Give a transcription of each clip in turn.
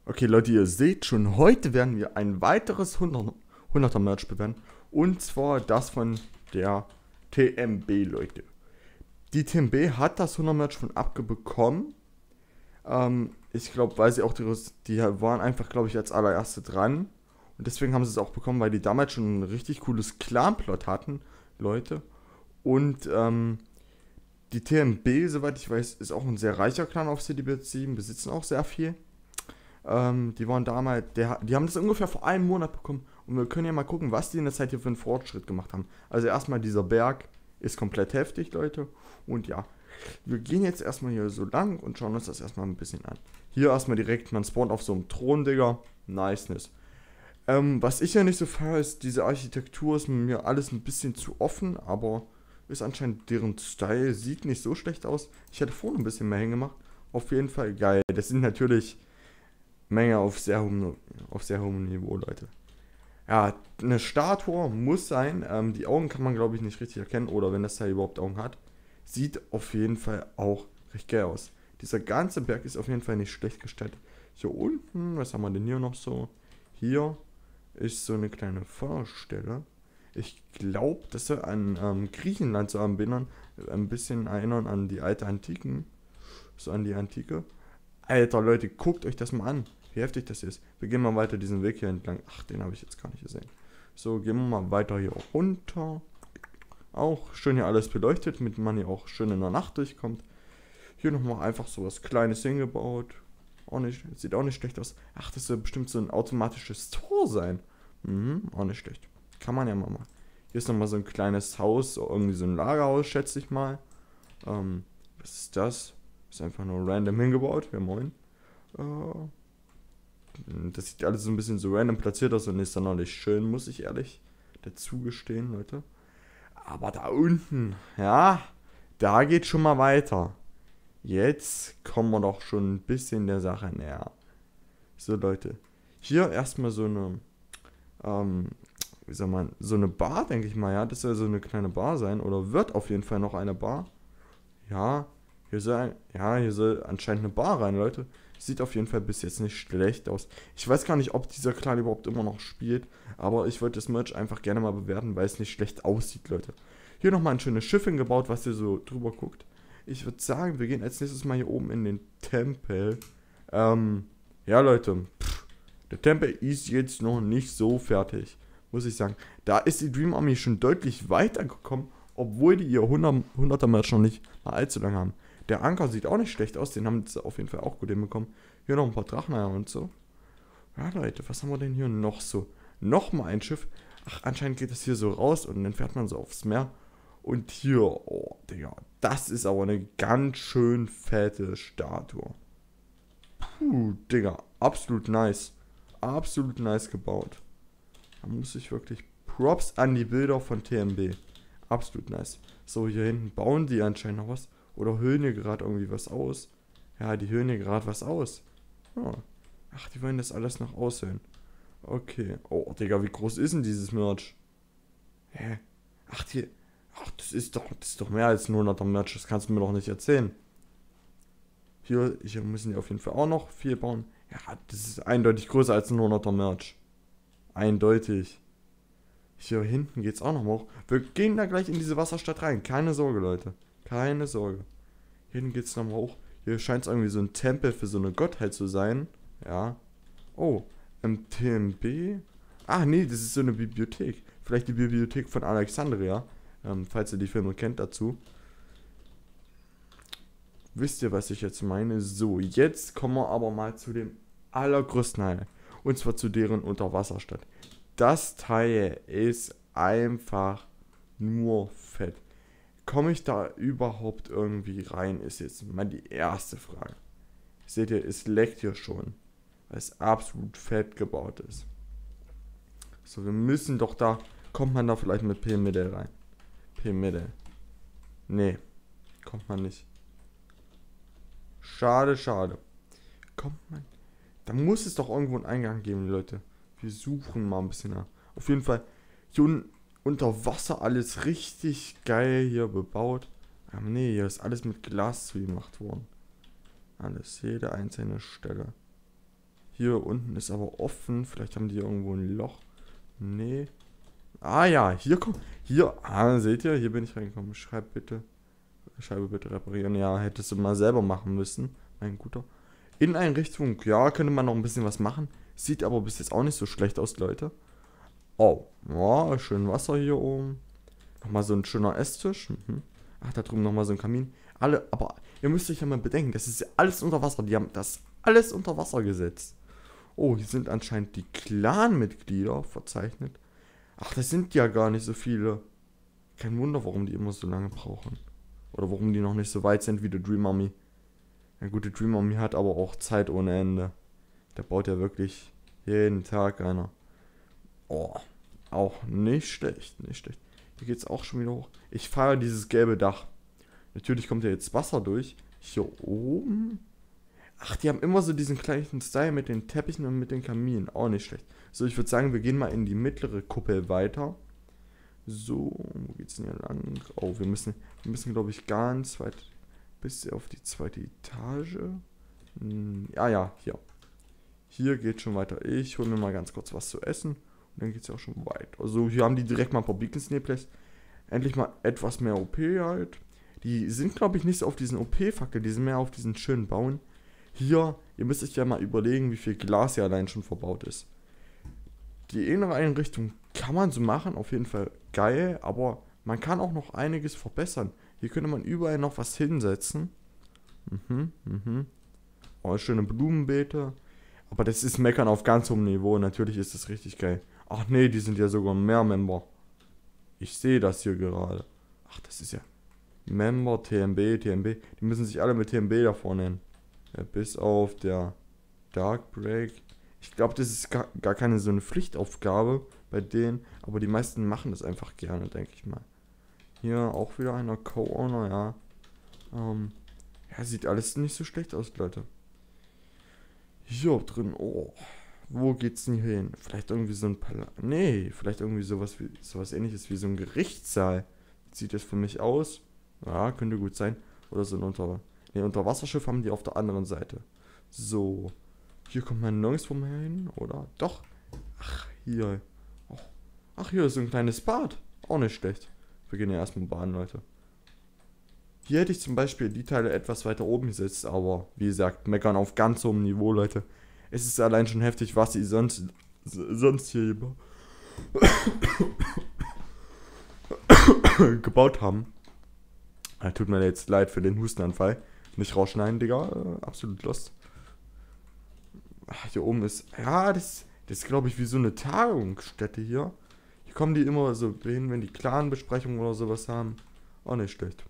Okay, Leute, ihr seht schon, heute werden wir ein weiteres 100er Merch bewerten. Und zwar das von der TMB, Leute. Die TMB hat das 100er Merch von Abge bekommen. Ich glaube, weil sie auch die waren einfach, glaube ich, als allererste dran. Und deswegen haben sie es auch bekommen, weil die damals schon ein richtig cooles Clan-Plot hatten, Leute. Und die TMB, soweit ich weiß, ist auch ein sehr reicher Clan auf CDB 7, besitzen auch sehr viel. Die waren damals, die haben das ungefähr vor einem Monat bekommen. Und wir können ja mal gucken, was die in der Zeit hier für einen Fortschritt gemacht haben. Also erstmal dieser Berg ist komplett heftig, Leute. Und ja, wir gehen jetzt erstmal hier so lang und schauen uns das erstmal ein bisschen an. Hier erstmal direkt, man spawnt auf so einem Thron, Digga. Niceness. Was ich ja nicht so feiere, ist, diese Architektur ist mir alles ein bisschen zu offen, aber ist anscheinend deren Style, sieht nicht so schlecht aus. Ich hätte vorne ein bisschen mehr hingemacht. Auf jeden Fall geil. Das sind natürlich Menge auf sehr hohem Niveau, Leute. Ja, eine Statue muss sein. Die Augen kann man, glaube ich, nicht richtig erkennen. Oder wenn das Teil überhaupt Augen hat. Sieht auf jeden Fall auch recht geil aus. Dieser ganze Berg ist auf jeden Fall nicht schlecht gestaltet. Hier unten, was haben wir denn hier noch so? Hier ist so eine kleine Feuerstelle. Ich glaube, das soll an Griechenland so anbindern. Ein bisschen erinnern an die alte Antiken. So an die Antike. Alter, Leute, guckt euch das mal an, wie heftig das ist. Wir gehen mal weiter diesen Weg hier entlang. Ach, den habe ich jetzt gar nicht gesehen. So, gehen wir mal weiter hier runter. Auch schön hier alles beleuchtet, damit man hier auch schön in der Nacht durchkommt. Hier nochmal einfach so was Kleines hingebaut. Auch nicht, sieht auch nicht schlecht aus. Ach, das soll bestimmt so ein automatisches Tor sein. Auch nicht schlecht. Kann man ja mal machen. Hier ist nochmal so ein kleines Haus, irgendwie so ein Lagerhaus, schätze ich mal. Was ist das? Ist einfach nur random hingebaut. Ja, moin. Äh, Das sieht alles so ein bisschen so random platziert aus und ist dann noch nicht schön, muss ich ehrlich dazu gestehen, Leute. Aber da unten, ja, da geht schon mal weiter. Jetzt kommen wir doch schon ein bisschen der Sache näher. So, Leute. Hier erstmal so eine, ähm, wie soll man, so eine Bar, denke ich mal, ja. Das soll so eine kleine Bar sein. Oder wird auf jeden Fall noch eine Bar. Ja, hier soll anscheinend eine Bar rein, Leute. Sieht auf jeden Fall bis jetzt nicht schlecht aus. Ich weiß gar nicht, ob dieser Clan überhaupt immer noch spielt, aber ich wollte das Merch einfach gerne mal bewerten, weil es nicht schlecht aussieht, Leute. Hier nochmal ein schönes Schiff hingebaut, was ihr so drüber guckt. Ich würde sagen, wir gehen als nächstes mal hier oben in den Tempel. Ja, Leute, der Tempel ist jetzt noch nicht so fertig, muss ich sagen. Da ist die Dream Army schon deutlich weitergekommen, obwohl die ihr 100er Match noch nicht mal allzu lange haben. Der Anker sieht auch nicht schlecht aus, den haben sie auf jeden Fall auch gut hinbekommen. Hier noch ein paar Dracheneier und so. Ja, Leute, was haben wir denn hier noch so? Nochmal ein Schiff. Ach, anscheinend geht das hier so raus und dann fährt man so aufs Meer. Und hier, oh, Digga, das ist aber eine ganz schön fette Statue. Puh, Digga, absolut nice. Absolut nice gebaut. Da muss ich wirklich Props an die Bilder von TMB. Absolut nice. So, hier hinten bauen die anscheinend noch was. Oder höhlen hier gerade irgendwie was aus. Ja, die höhlen hier gerade was aus. Ja. Ach, die wollen das alles noch aushöhlen. Okay. Oh, Digga, wie groß ist denn dieses Merch? Hä? Ach, das ist doch mehr als ein 100er Merch. Das kannst du mir doch nicht erzählen. Hier müssen die auf jeden Fall auch noch viel bauen. Ja, das ist eindeutig größer als ein 100er Merch. Eindeutig. Hier hinten geht's auch noch hoch. Wir gehen da gleich in diese Wasserstadt rein. Keine Sorge, Leute. Keine Sorge. Hier hinten geht's nochmal hoch. Hier scheint es irgendwie so ein Tempel für so eine Gottheit zu sein. Ja. Oh, TMB? Ah, nee, das ist so eine Bibliothek. Vielleicht die Bibliothek von Alexandria. Falls ihr die Filme kennt dazu. Wisst ihr, was ich jetzt meine? So, jetzt kommen wir aber mal zu dem allergrößten Highlight. Und zwar zu deren Unterwasserstadt. Das Teil ist einfach nur fett. Komme ich da überhaupt irgendwie rein, ist jetzt mal die erste Frage. Seht ihr, es leckt hier schon, weil es absolut fett gebaut ist. So, wir müssen doch da, kommt man da vielleicht mit P-Mittel rein? P-Mittel. Nee, kommt man nicht. Schade, schade. Kommt man, da muss es doch irgendwo einen Eingang geben, Leute. Wir suchen mal ein bisschen nach. Auf jeden Fall, hier unter Wasser alles richtig geil hier bebaut. Nee, hier ist alles mit Glas zugemacht worden. Alles, jede einzelne Stelle. Hier unten ist aber offen. Vielleicht haben die irgendwo ein Loch. Nee. Ah ja, hier kommt. Hier. Ah, seht ihr? Hier bin ich reingekommen. Scheibe bitte reparieren. Ja, hättest du mal selber machen müssen. Mein Guter. Inneneinrichtung. Ja, könnte man noch ein bisschen was machen. Sieht aber bis jetzt auch nicht so schlecht aus, Leute. Oh. Ja, schön Wasser hier oben. Nochmal so ein schöner Esstisch. Ach, da drüben nochmal so ein Kamin. Aber ihr müsst euch ja mal bedenken, das ist ja alles unter Wasser. Die haben das alles unter Wasser gesetzt. Oh, hier sind anscheinend die Clan-Mitglieder verzeichnet. Ach, das sind ja gar nicht so viele. Kein Wunder, warum die immer so lange brauchen. Oder warum die noch nicht so weit sind wie der Dream Army. Ja gut, der Dream Army hat aber auch Zeit ohne Ende. Der baut ja wirklich jeden Tag einer. Oh, auch nicht schlecht, nicht schlecht. Hier geht's auch schon wieder hoch. Ich fahre dieses gelbe Dach. Natürlich kommt ja jetzt Wasser durch. Hier oben. Ach, die haben immer so diesen gleichen Style mit den Teppichen und mit den Kaminen. Auch nicht schlecht. So, ich würde sagen, wir gehen mal in die mittlere Kuppel weiter. So, wo geht's denn hier lang? Oh, wir müssen glaube ich, ganz weit bis auf die zweite Etage. Ja, hier. Hier geht schon weiter. Ich hole mir mal ganz kurz was zu essen. Und dann geht's ja auch schon weiter. Also, hier haben die direkt mal ein paar Beacons in die Place. Endlich mal etwas mehr OP halt. Die sind, glaube ich, nicht so auf diesen OP-Faktor. Die sind mehr auf diesen schönen Bauen. Hier, ihr müsst euch ja mal überlegen, wie viel Glas hier allein schon verbaut ist. Die innere Einrichtung kann man so machen, auf jeden Fall geil, aber man kann auch noch einiges verbessern. Hier könnte man überall noch was hinsetzen. Oh, schöne Blumenbeete. Aber das ist Meckern auf ganz hohem Niveau. Natürlich ist das richtig geil. Ach nee, die sind ja sogar mehr Member. Ich sehe das hier gerade. Ach, das ist ja Member, TMB. Die müssen sich alle mit TMB davor nennen. Ja, bis auf der Dark Break. Ich glaube, das ist gar keine so eine Pflichtaufgabe bei denen. Aber die meisten machen das einfach gerne, denke ich mal. Hier auch wieder einer Co-Owner, ja. Ja, sieht alles nicht so schlecht aus, Leute. Hier drin, oh. Wo geht's denn hier hin? Vielleicht irgendwie so ein Nee, vielleicht irgendwie sowas ähnliches wie so ein Gerichtssaal. Sieht das für mich aus? Ja, könnte gut sein. Oder so ein Unterwasserschiff haben die auf der anderen Seite. So. Hier kommt man nirgendwo mehr hin, oder? Doch. Ach, hier. Oh. Ach, hier ist so ein kleines Bad. Auch nicht schlecht. Wir gehen ja erstmal baden, Leute. Hier hätte ich zum Beispiel die Teile etwas weiter oben gesetzt, aber wie gesagt, meckern auf ganz hohem Niveau, Leute. Es ist allein schon heftig, was sie sonst hier gebaut haben. Tut mir jetzt leid für den Hustenanfall. Nicht rausschneiden, Digga. Absolut lost. Ach, hier oben ist... Ja, das ist, glaube ich, wie so eine Tagungsstätte hier. Hier kommen die immer so hin, wenn die Clan-Besprechungen oder sowas haben. Auch nicht schlecht.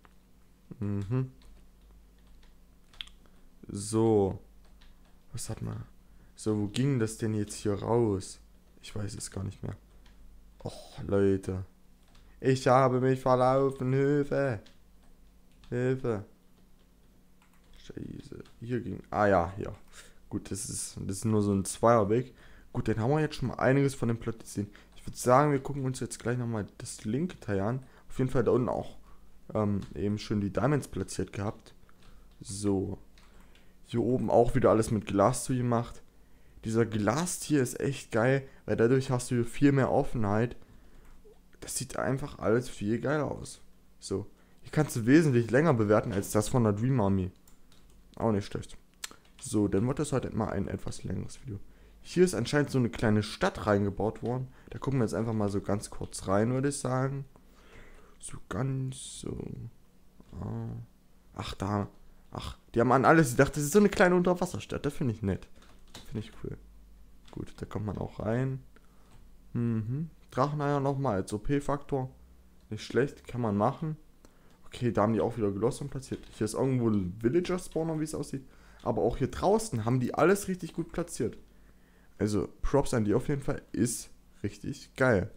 So. Was hat man? So, wo ging das denn jetzt hier raus? Ich weiß es gar nicht mehr. Och, Leute. Ich habe mich verlaufen. Hilfe. Hilfe. Scheiße. Hier ging... Ah ja, hier. Gut, das ist nur so ein Zweierweg. Gut, dann haben wir jetzt schon mal einiges von dem Plot gesehen. Ich würde sagen, wir gucken uns jetzt gleich nochmal das linke Teil an. Auf jeden Fall da unten auch eben schön die Diamonds platziert gehabt. So. Hier oben auch wieder alles mit Glas zugemacht. Dieser Glastier ist echt geil, weil dadurch hast du viel mehr Offenheit. Das sieht einfach alles viel geiler aus. So. Hier kannst du wesentlich länger bewerten als das von der Dream Army. Auch nicht schlecht. So, dann wird das heute mal ein etwas längeres Video. Hier ist anscheinend so eine kleine Stadt reingebaut worden. Da gucken wir jetzt einfach mal so ganz kurz rein, würde ich sagen. So ganz so. Ach, da. Ach, die haben an alles gedacht, das ist so eine kleine Unterwasserstadt. Das finde ich nett. Finde ich cool. Gut, da kommt man auch rein. Dracheneier nochmal als OP-Faktor. Nicht schlecht, kann man machen. Okay, da haben die auch wieder Glossum platziert. Hier ist irgendwo ein Villager-Spawner, wie es aussieht. Aber auch hier draußen haben die alles richtig gut platziert. Also, Props an die auf jeden Fall. Ist richtig geil.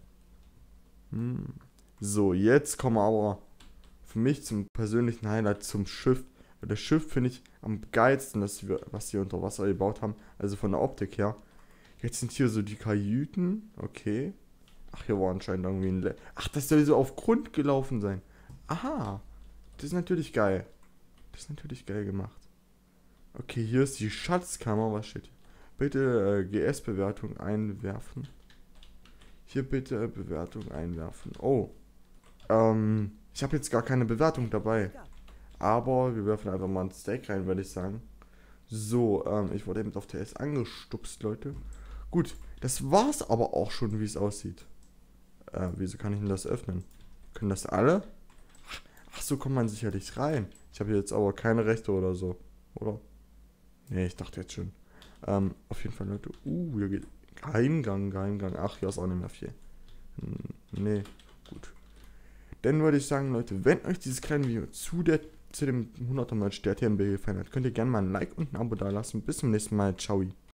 So, jetzt kommen wir aber für mich zum persönlichen Highlight, zum Schiff. Weil das Schiff finde ich am geilsten, was sie unter Wasser gebaut haben. Also von der Optik her. Jetzt sind hier so die Kajüten. Okay. Ach, hier war anscheinend irgendwie ein... Ach, das soll so auf Grund gelaufen sein. Aha. Das ist natürlich geil. Das ist natürlich geil gemacht. Okay, hier ist die Schatzkammer. Was steht hier? Bitte GS-Bewertung einwerfen. Hier bitte Bewertung einwerfen. Oh, ich habe jetzt gar keine Bewertung dabei. Aber wir werfen einfach mal ein Steak rein, würde ich sagen. So, ich wurde eben auf TS angestupst, Leute. Gut, das war's aber auch schon, wie es aussieht. Wieso kann ich denn das öffnen? Können das alle? Ach so, kommt man sicherlich rein. Ich habe jetzt aber keine Rechte oder so, oder? Nee, ich dachte jetzt schon. Auf jeden Fall, Leute. Hier geht Geheimgang, Geheimgang. Ach, hier ist auch nicht mehr viel. Nee, gut. Dann würde ich sagen, Leute, wenn euch dieses kleine Video zu dem 100er Merch der TMB gefallen hat, könnt ihr gerne mal ein Like und ein Abo da lassen. Bis zum nächsten Mal. Ciao.